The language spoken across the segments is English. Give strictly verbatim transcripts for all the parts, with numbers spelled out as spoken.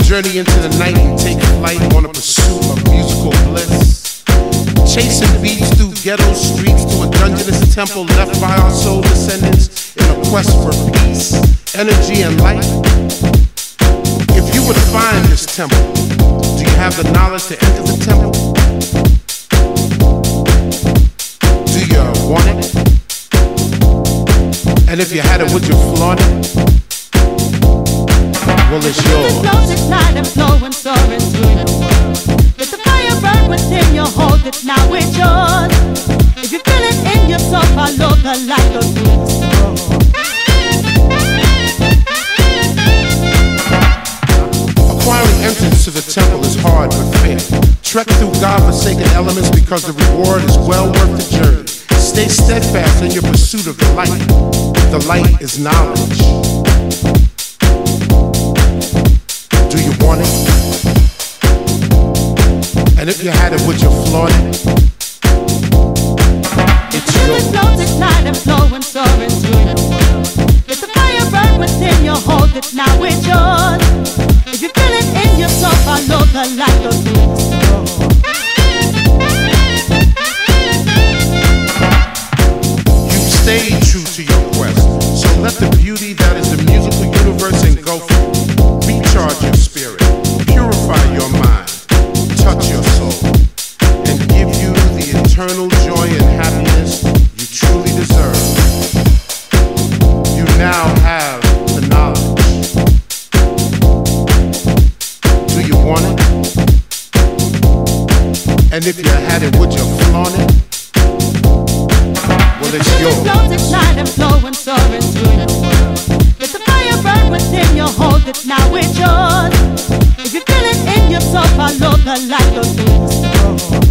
journey into the night and take flight on a pursuit of musical bliss. Chasing beats through ghetto streets to a dungeonous temple left by our soul descendants in a quest for peace, energy, and light. If you were to find this temple, do you have the knowledge to enter the temple? Do you want it? And if you had it, would you flaunt it? Well, it's yours. The flows ignite and flow and soar into the world. Let the fire burn within you, hold it, now it's yours. If you feel it in your soul, follow the light of the Acquiring entrance to the temple is hard but fair. Trek through God-forsaken elements because the reward is well worth the journey. Stay steadfast in your pursuit of the light. The light is knowledge. Do you want it? And if you had it, would you flaunt it? It's yours. The flows ignite and flow and soar into the world. Let the fire burn within you, hold it, now it's yours. If you feel it in your soul, follow the light of the world. You stay true to your quest, so let the beauty that is the musical universe engulf you. Recharge your spirit, purify your mind, touch your soul, and give you the eternal joy and happiness you truly deserve. You now have the knowledge. Do you want it? And if you had it, would you flaunt it? Well, it's yours. The flows ignite and flow and soar into the world. Let the fire burn within you, hold it, now it's yours. If you feel it in your soul, follow the light of the world.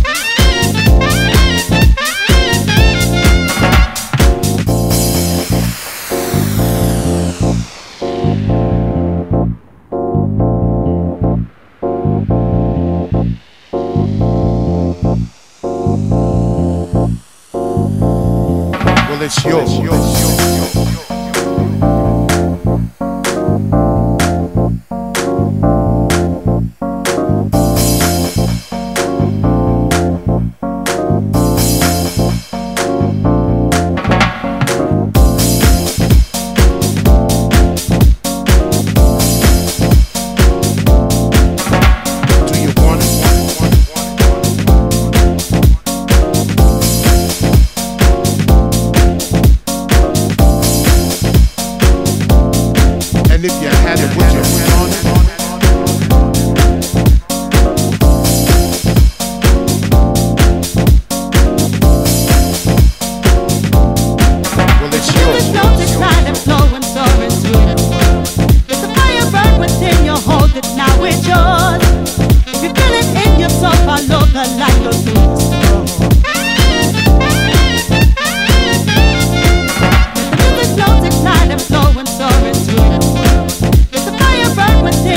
Well, it's yours. It's yours. And if you had it, would you flaunt it? Well, it's yours. The flows ignite and flow and soar into the world. Let the fire burn within you, hold it, now it's yours. If you feel it in your soul, follow the light of the world. The flows ignite and flow and soar into the world. Let the fire burn within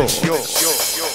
yours.